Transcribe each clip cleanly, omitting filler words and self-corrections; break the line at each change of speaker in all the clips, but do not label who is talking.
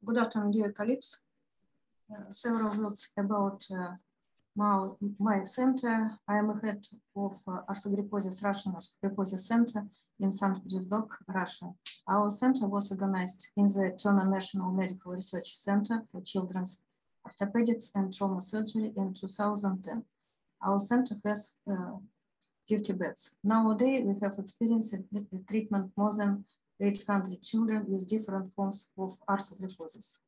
Good afternoon, dear colleagues. Several words about my center. I am a head of Arthogryposis Russian Arthogryposis Center in St. Petersburg, Russia. Our center was organized in the Turner National Medical Research Center for Children's Orthopedics and Trauma Surgery in 2010. Our center has 50 beds. Nowadays, we have experienced the treatment more than 800 children with different forms of arthogryposis.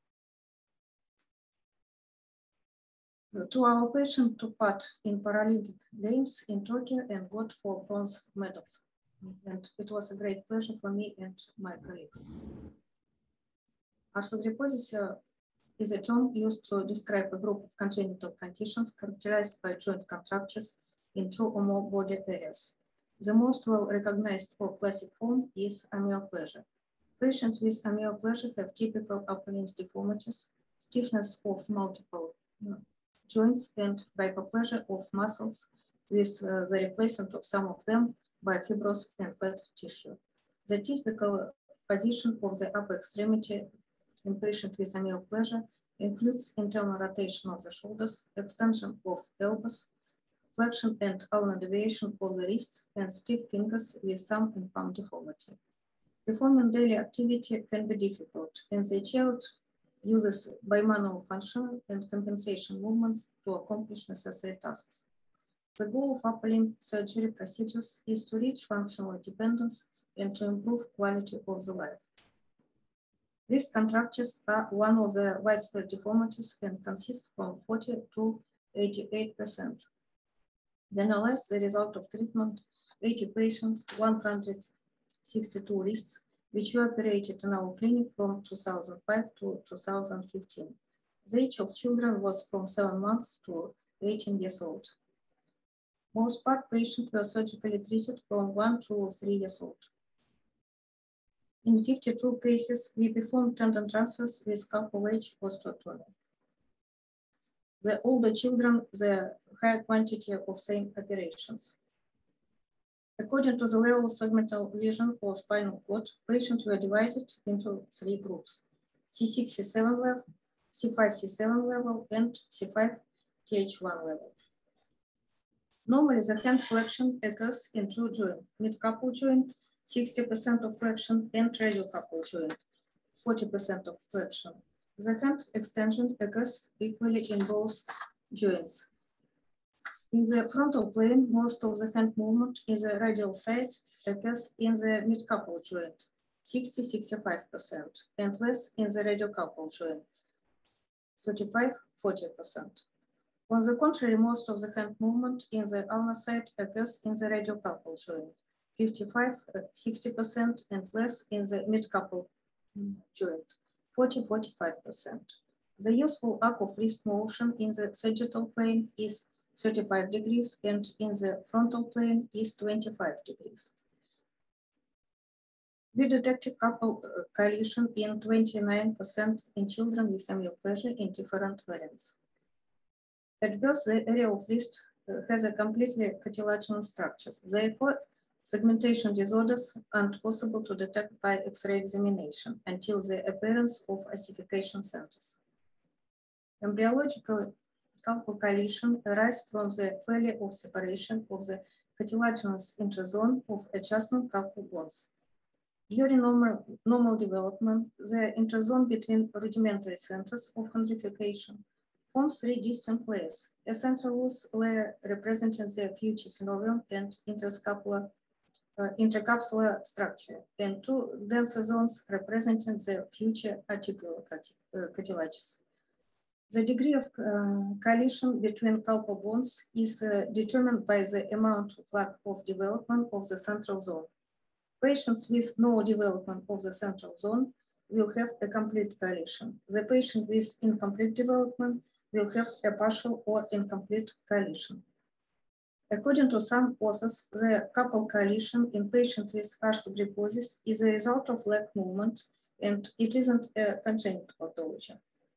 To our patient took part in Paralympic Games in Tokyo and got 4 bronze medals. And it was a great pleasure for me and my colleagues. Arthogryposis is a term used to describe a group of congenital conditions characterized by joint contractures in 2 or more body areas. The most well-recognized or classic form is amyoplasia. Patients with amyoplasia have typical upper limb deformities, stiffness of multiple joints, and hypoplasia of muscles with the replacement of some of them by fibrous and fat tissue. The typical position of the upper extremity in patients with amyoplasia includes internal rotation of the shoulders, extension of elbows, flexion and ulnar deviation of the wrists, and stiff fingers with thumb and palm deformity. Performing daily activity can be difficult, and the child uses bimanual function and compensation movements to accomplish necessary tasks. The goal of upper limb surgery procedures is to reach functional independence and to improve quality of the life. These contractures are one of the widespread deformities and consist from 40 to 88%. We analyzed the result of treatment, 80 patients, 162 wrists, which were operated in our clinic from 2005 to 2015. The age of children was from 7 months to 18 years old. Most part patients were surgically treated from 1 to 3 years old. In 52 cases, we performed tendon transfers with scalpel edge osteotomy. The older children, the higher quantity of same operations. According to the level of segmental lesion or spinal cord, patients were divided into 3 groups: C6, C7 level, C5, C7 level, and C5, TH1 level. Normally, the hand flexion occurs in 2 joints: mid-carpal joint, 60% of flexion, and radiocarpal joint, 40% of flexion. The hand extension occurs equally in both joints. In the frontal plane, most of the hand movement in the radial side occurs in the mid-carpal joint, 60–65%, and less in the radiocarpal joint, 35–40%. On the contrary, most of the hand movement in the ulnar side occurs in the radiocarpal joint, 55–60%, and less in the mid-carpal joint, 40–45%. The useful arc of wrist motion in the sagittal plane is 35 degrees, and in the frontal plane is 25 degrees. We detected carpal coalition in 29% in children with amyoplasia in different variants. At birth, the area of wrist has a completely cartilaginous structure. Therefore, segmentation disorders aren't possible to detect by X-ray examination until the appearance of ossification centers. Embryologically, carpal coalition arises from the failure of separation of the cartilaginous interzone of adjacent carpal bones. During normal development, the interzone between rudimentary centers of chondrification forms 3 distinct layers: a central loose layer representing the future synovium and intercapsular structure, and 2 denser zones representing the future articular cartilages. The degree of coalition between carpal bones is determined by the amount of lack of development of the central zone. Patients with no development of the central zone will have a complete coalition. The patient with incomplete development will have a partial or incomplete coalition. According to some authors, the carpal coalition in patients with arthogryposis is a result of leg movement, and it isn't a congenital pathology.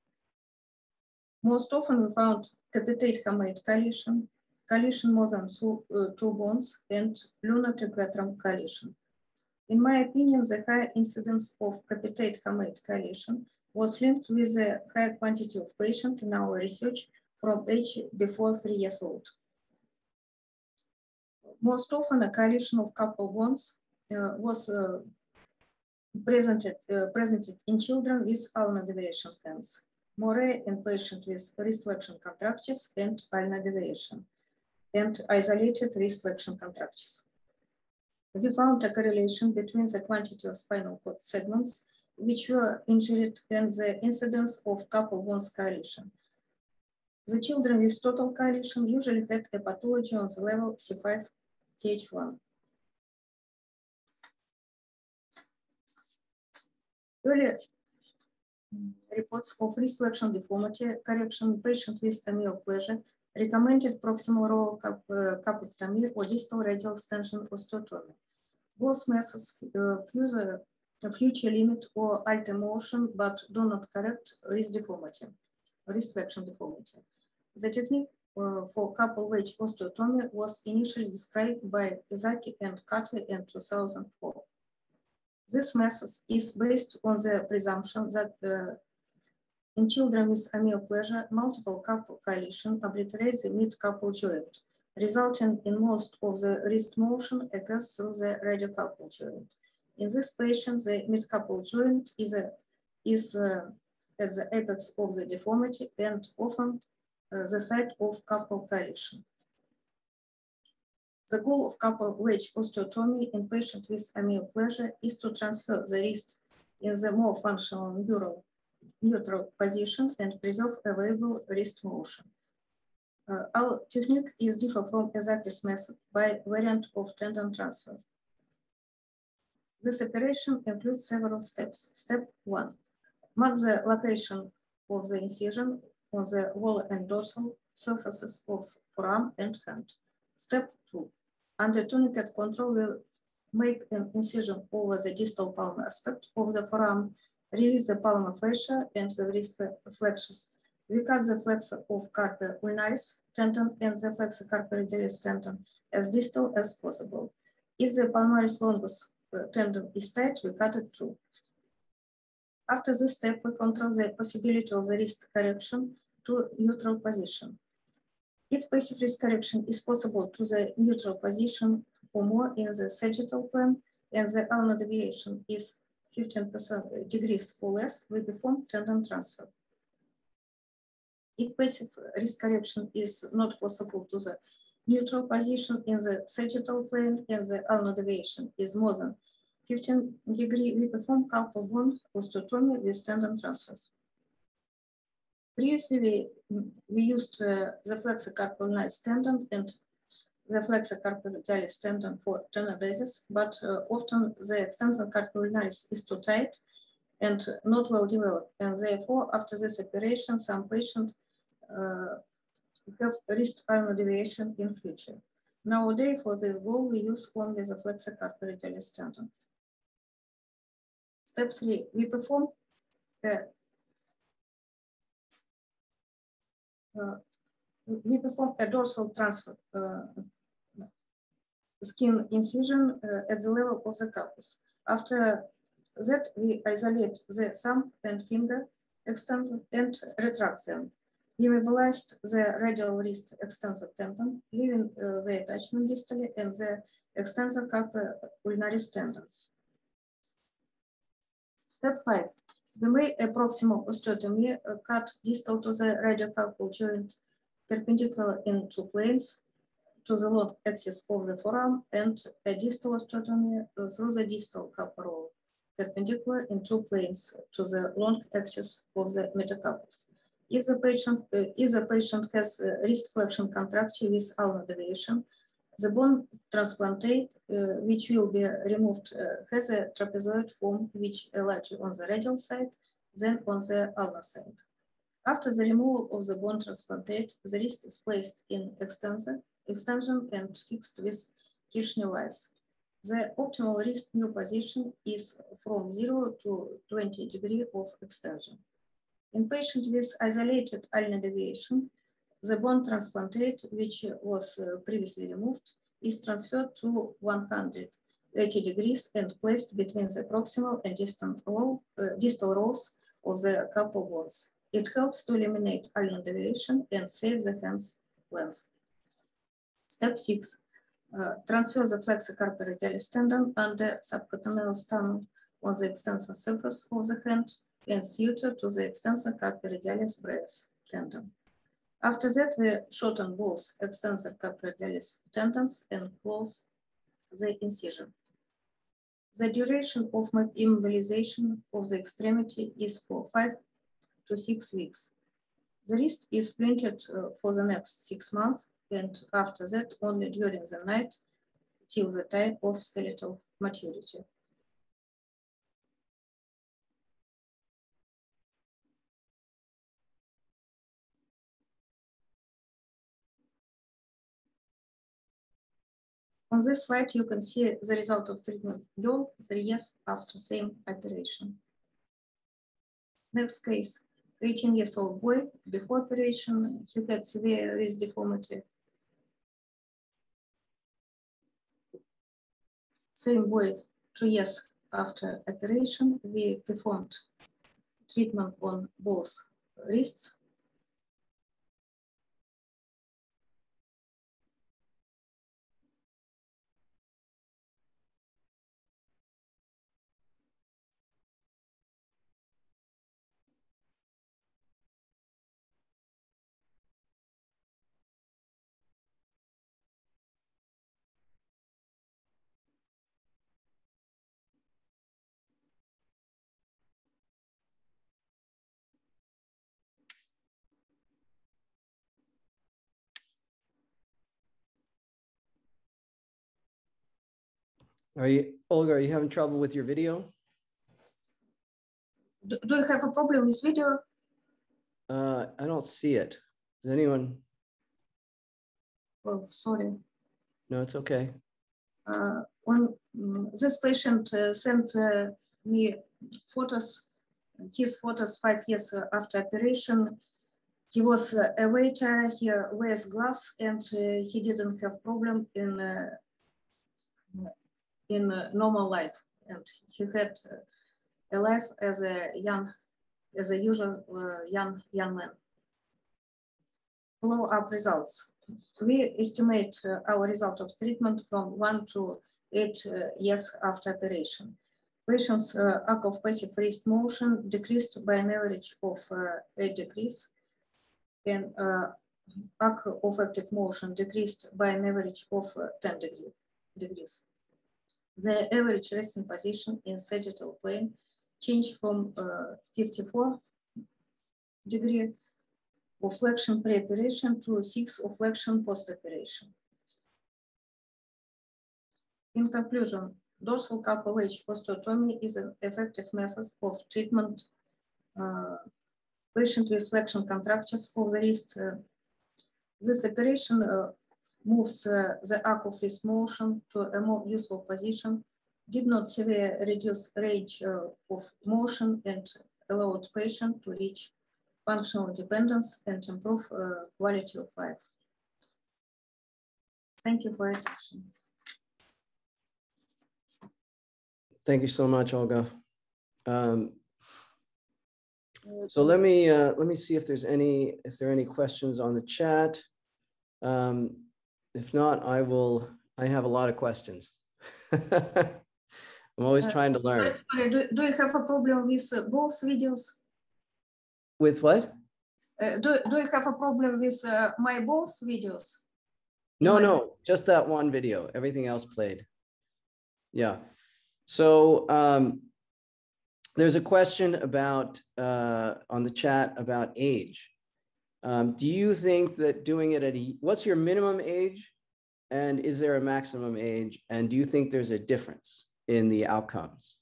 Most often we found capitate hamate coalition, coalition more than 2 bones, and lunar triquetrum coalition. In my opinion, the high incidence of capitate hamate coalition was linked with a high quantity of patients in our research from age before 3 years old. Most often, a coalition of couple bonds was presented in children with ulnar deviation hands, more rare in patients with wrist flexion contractures and ulnar deviation, and isolated wrist flexion contractures. We found a correlation between the quantity of spinal cord segments which were injured and the incidence of couple bonds coalition. The children with total coalition usually had a pathology on the level C5-TH1. Early reports of wrist flexion deformity correction patient with amyoplasia recommended proximal row capectomy or distal radial extension osteotomy. Both methods future limit or alter motion, but do not correct wrist deformity, wrist flexion deformity. The technique for couple wedge osteotomy was initially described by Izaki and Cutler in 2004. This method is based on the presumption that in children with amyoplasia, multiple couple coalition obliterates the mid-couple joint, resulting in most of the wrist motion occurs through the radiocarpal joint. In this patient, the mid-couple joint is at the apex of the deformity and often the site of couple coalition. The goal of couple wedge osteotomy in patients with amyoplasia is to transfer the wrist in the more functional neutral position and preserve available wrist motion. Our technique is different from Izaki's method by variant of tendon transfer. This operation includes several steps. Step 1, mark the location of the incision on the volar and dorsal surfaces of forearm and hand. Step 2, under tourniquet control, we'll make an incision over the distal palmar aspect of the forearm, release the palmar fascia and the wrist flexors. We cut the flexor of carpi ulnaris tendon and the flexor carpi radialis tendon as distal as possible. If the palmaris longus tendon is tight, we cut it too. After this step, we control the possibility of the wrist correction to neutral position. If passive wrist correction is possible to the neutral position or more in the sagittal plane and the ulnar deviation is 15% degrees or less, we perform tendon transfer. If passive wrist correction is not possible to the neutral position in the sagittal plane and the ulnar deviation is more than 15 degrees, we perform couple bond osteotomy with tendon transfers. Previously, we used the flexor carpi ulnaris tendon and the flexor carpi radialis tendon for tenodesis, but often the extensor carpi ulnaris is too tight and not well developed, and therefore, after this operation, some patients have wrist ulnar deviation in future. Nowadays, for this goal, we use only the flexor carpi radialis tendon. Step 3, we perform a dorsal transfer skin incision at the level of the carpus. After that, we isolate the thumb and finger extensor and retract them. We immobilized the radial wrist extensor tendon, leaving the attachment distally and the extensor carpi ulnaris tendons. Step 5, we make a proximal osteotomy, cut distal to the radiocarpal joint, perpendicular in two planes to the long axis of the forearm, and a distal osteotomy through the distal carpal row, perpendicular in two planes to the long axis of the metacarpus. If the patient has wrist flexion contracture with ulnar deviation, the bone transplantate, which will be removed, has a trapezoid form, which larger on the radial side than on the ulnar side. After the removal of the bone transplantate, the wrist is placed in extension and fixed with Kirschner vise. The optimal wrist new position is from 0 to 20 degrees of extension. In patients with isolated ulnar deviation, the bone transplantate, which was previously removed, is transferred to 180 degrees and placed between the proximal and distal rows of the couple bones. It helps to eliminate iron deviation and save the hand's length. Step 6. Transfer the flexor carpi radialis tendon under subcutaneous tunnel on the extensor surface of the hand and suture to the extensor carpi radialis brevis tendon. After that, we shorten both extensor carpi radialis tendons and close the incision. The duration of immobilization of the extremity is for 5 to 6 weeks. The wrist is splinted for the next 6 months, and after that, only during the night till the time of skeletal maturity. On this slide, you can see the result of treatment girl 3 years after same operation. Next case, 18-year-old boy. Before operation, he had severe wrist deformity. Same boy, 2 years after operation, we performed treatment on both wrists.
Olga, are you having trouble with your video?
Do you have a problem with video?
I don't see it. Does anyone?
Oh, sorry.
No, it's okay.
When this patient sent me photos, his photos 5 years after operation. He was a waiter, he wears gloves, and he didn't have problem in normal life. And he had a life as a usual young man. Follow-up results. We estimate our result of treatment from 1 to 8 years after operation. Patient's arc of passive wrist motion decreased by an average of 8 degrees, and arc of active motion decreased by an average of 10 degrees. The average resting position in sagittal plane changed from 54 degree of flexion pre-operation to 6 of flexion post-operation. In conclusion, dorsal carpal wedge osteotomy is an effective method of treatment patient with flexion contractures of the wrist. This operation moves the arc of wrist motion to a more useful position, did not severely reduce range of motion, and allowed patient to reach functional independence and improve quality of life. Thank you for your attention.
Thank you so much, Olga. So let me see if there are any questions on the chat. If not, I have a lot of questions. I'm always trying to learn.
Sorry, do you have a problem with both videos?
With what?
Do you have a problem with my both videos?
No, just that one video. Everything else played. Yeah. So there's a question about on the chat about age. Do you think that doing it at what's your minimum age, and is there a maximum age, and do you think there's a difference in the outcomes?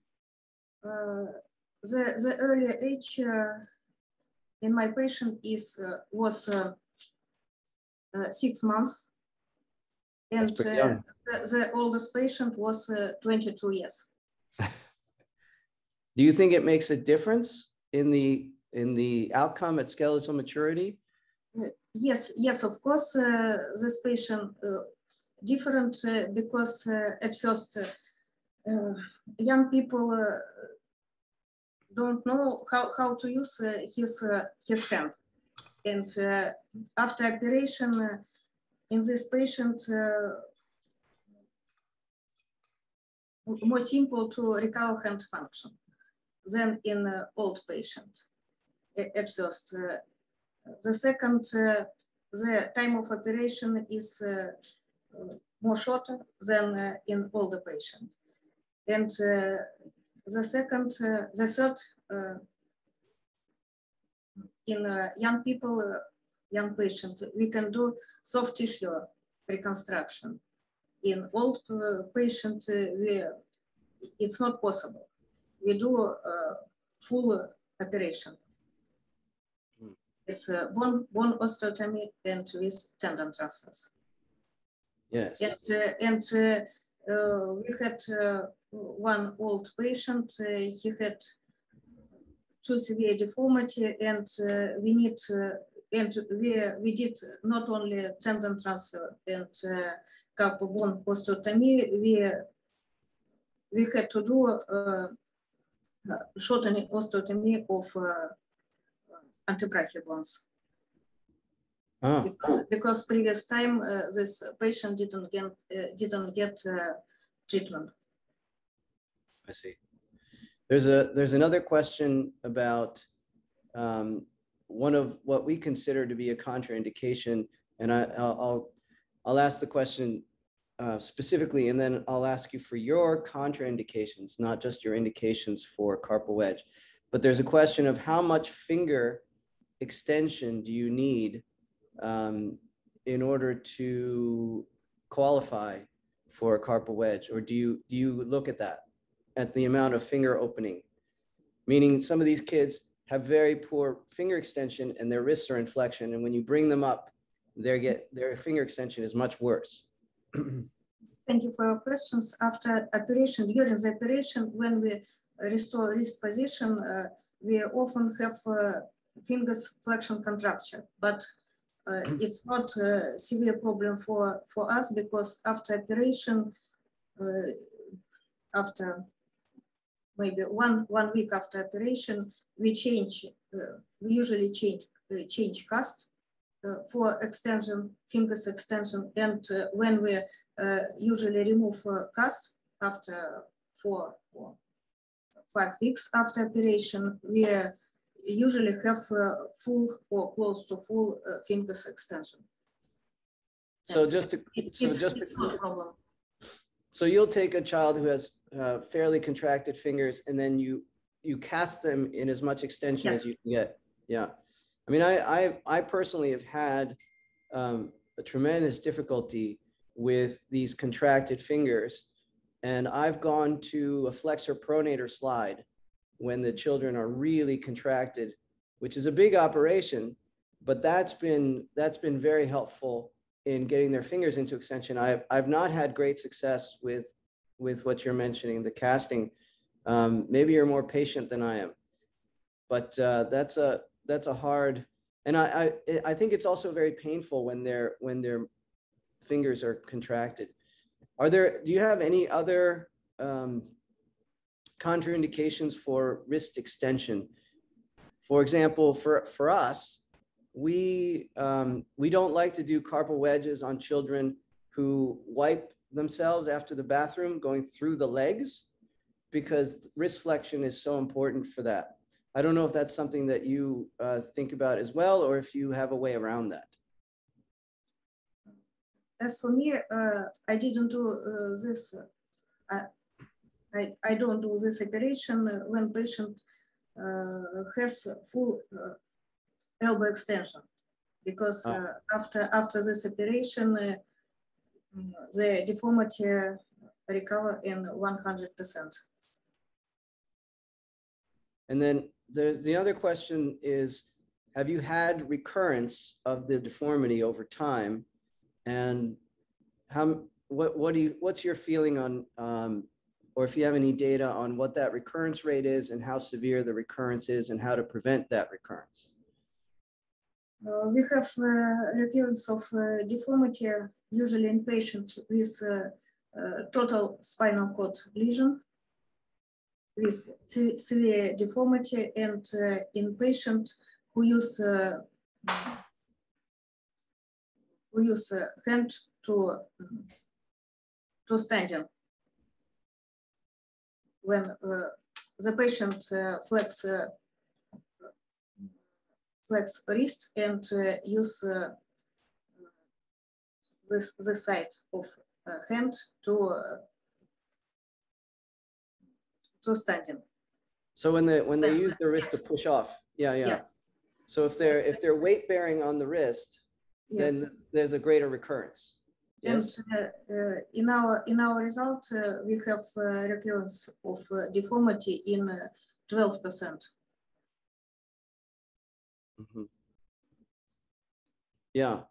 The earlier age in my patient was 6 months, and the oldest patient was 22 years.
Do you think it makes a difference in the outcome at skeletal maturity?
Yes, of course. This patient different because at first young people don't know how to use his hand. And after operation, in this patient, more simple to recover hand function than in old patient at first. The second, the time of operation is more shorter than in older patient. And the third, in young people, young patient, we can do soft tissue reconstruction. In old patient, it's not possible. We do full operation. It's bone osteotomy and with tendon transfers.
Yes.
And we had one old patient. He had too severe deformity, and we need and we did not only tendon transfer and carpal bone osteotomy. We had to do shortening osteotomy of antebrachial bones. Oh. Because previous time this patient didn't get treatment.
I see. There's another question about one of what we consider to be a contraindication, and I'll ask the question specifically, and then I'll ask you for your contraindications, not just your indications for carpal wedge. But there's a question of how much finger extension do you need in order to qualify for a carpal wedge, or do you look at that, at the amount of finger opening? Meaning some of these kids have very poor finger extension and their wrists are in flexion, and when you bring them up, their finger extension is much worse.
Thank you for your questions. After operation, during the operation, when we restore wrist position, we often have fingers flexion contracture, but it's not a severe problem for us, because after operation, after maybe one week after operation, we usually change cast for extension, fingers extension, and when we usually remove cast after 4 or 5 weeks after operation, we usually have full or close to full fingers extension.
So just
it's not a problem.
So you'll take a child who has fairly contracted fingers, and then you cast them in as much extension as you can get. Yeah. I mean, I personally have had a tremendous difficulty with these contracted fingers, and I've gone to a flexor pronator slide when the children are really contracted, which is a big operation, but that's been very helpful in getting their fingers into extension. I've not had great success with what you're mentioning, the casting. Maybe you're more patient than I am, but that's a hard, and I think it's also very painful when their fingers are contracted. Do you have any other contraindications for wrist extension? For example, for us, we don't like to do carpal wedges on children who wipe themselves after the bathroom going through the legs, because wrist flexion is so important for that. I don't know if that's something that you think about as well, or if you have a way around that.
As for me, I didn't do this. I don't do this operation when patient has full elbow extension, because after this operation, the deformity recover in 100%. And
then there's the other question is, have you had recurrence of the deformity over time? And what's your feeling on, or if you have any data on what that recurrence rate is and how severe the recurrence is and how to prevent that recurrence?
We have recurrence of deformity usually in patients with total spinal cord lesion. with severe deformity and in patients who use hand to standing when the patient flex wrist and use this side of hand to standing.
So when they use the wrist to push off, yeah.
Yes.
So if they're weight bearing on the wrist,
yes.
then there's a greater recurrence. Yes.
And in our result, we have recurrence of deformity in 12%.
Mm-hmm. Yeah.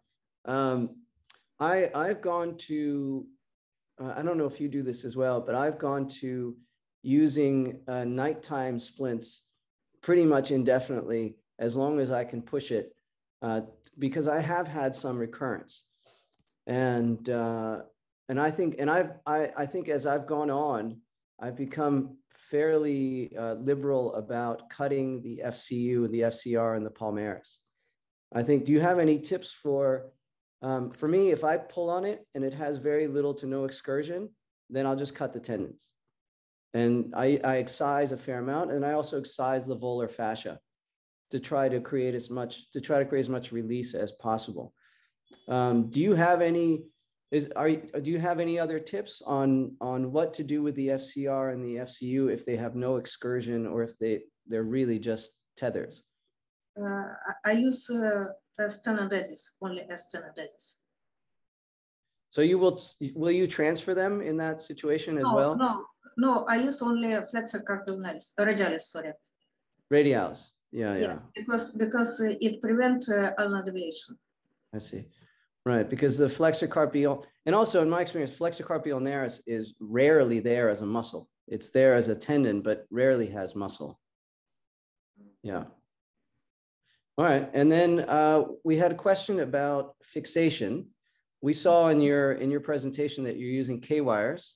I've gone to, I don't know if you do this as well, but I've gone to using nighttime splints pretty much indefinitely as long as I can push it, because I have had some recurrence. And I think as I've gone on, I've become fairly liberal about cutting the FCU, the FCR, and the palmaris. I think, do you have any tips for me, if I pull on it and it has very little to no excursion, then I'll just cut the tendons. And I excise a fair amount, and I also excise the volar fascia to try to create as much release as possible. Do you have any other tips on what to do with the FCR and the FCU if they have no excursion, or if they're really just tethers?
I use stenodesis, only stenodesis.
So will you transfer them in that situation as well?
No, I use only flexor carpi ulnaris, radialis, sorry.
Radialis, yeah.
Yes, because it prevents ulnar deviation.
I see. Right, because the flexor carpi, and also in my experience, flexor carpi ulnaris is rarely there as a muscle. It's there as a tendon, but rarely has muscle. Yeah. All right, and then we had a question about fixation. We saw in your presentation that you're using K-wires.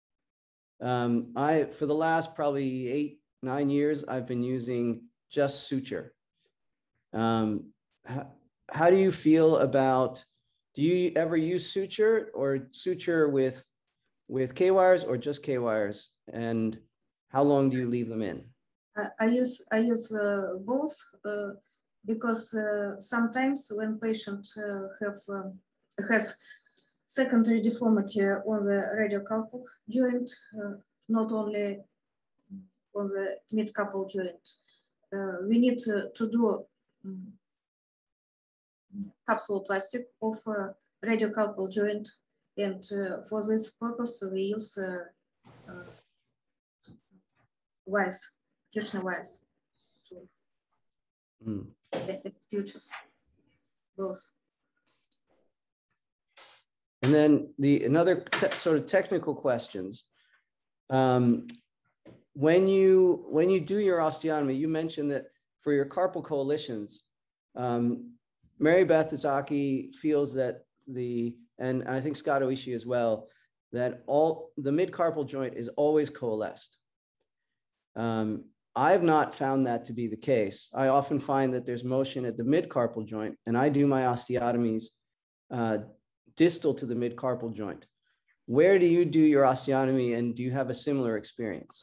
For the last probably 8-9 years, I've been using just suture. How do you feel about? Do you ever use suture, or suture with K-wires, or just K-wires? And how long do you leave them in?
I use both because sometimes when patient has secondary deformity on the radiocarpal joint, not only on the mid-carpal joint, we need to do capsuloplastic of radiocarpal joint, and for this purpose we use wires, Kirschner wires to sutures, both.
And then another sort of technical questions. When you do your osteotomy, you mentioned that for your carpal coalitions, Mary Beth Izaki feels that and I think Scott Oishi as well, that the mid-carpal joint is always coalesced. I've not found that to be the case. I often find that there's motion at the mid-carpal joint, and I do my osteotomies distal to the mid-carpal joint. Where do you do your osteotomy, and do you have a similar experience?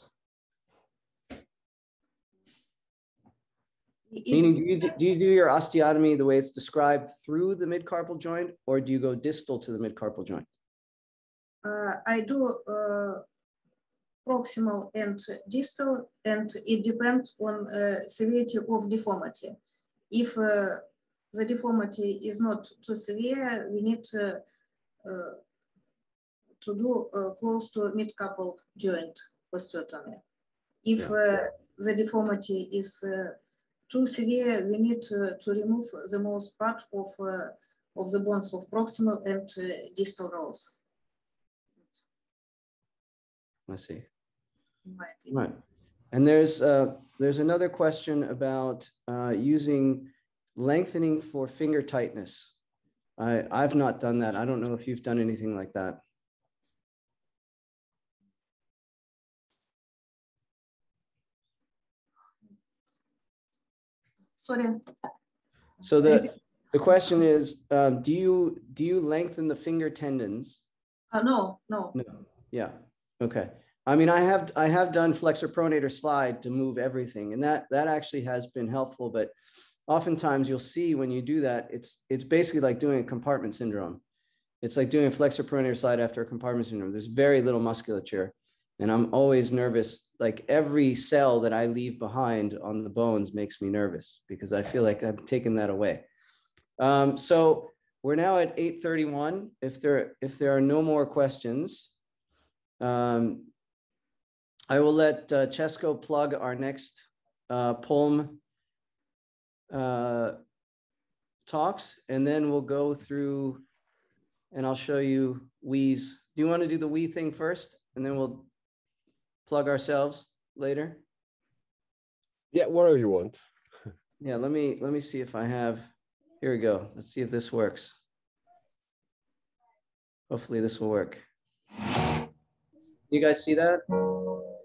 Meaning, do you do your osteotomy the way it's described through the mid-carpal joint, or do you go distal to the mid-carpal joint?
I do proximal and distal, and it depends on severity of deformity. If the deformity is not too severe, we need to do close to mid-carpal joint osteotomy. If the deformity is too severe, we need to remove the most part of the bones of proximal and distal rows.
I see. Right. And there's another question about using lengthening for finger tightness. I've not done that. I don't know if you've done anything like that.
Sorry.
So the question is, do you lengthen the finger tendons?
No.
No. Yeah. Okay. I mean, I have done flexor pronator slide to move everything, and that actually has been helpful. But oftentimes you'll see when you do that, it's basically like doing a compartment syndrome. It's like doing a flexor pronator slide after a compartment syndrome. There's very little musculature, and I'm always nervous. Like every cell that I leave behind on the bones makes me nervous because I feel like I've taken that away. So we're now at 8:31. If there are no more questions, I will let Chesko plug our next POEM talks, and then we'll go through and I'll show you Wheeze. Do you want to do the Wee thing first, and then we'll plug ourselves later?
Yeah, whatever you want.
Yeah, let me see if I have. Here we go. Let's see if this works. Hopefully this will work. You guys see that?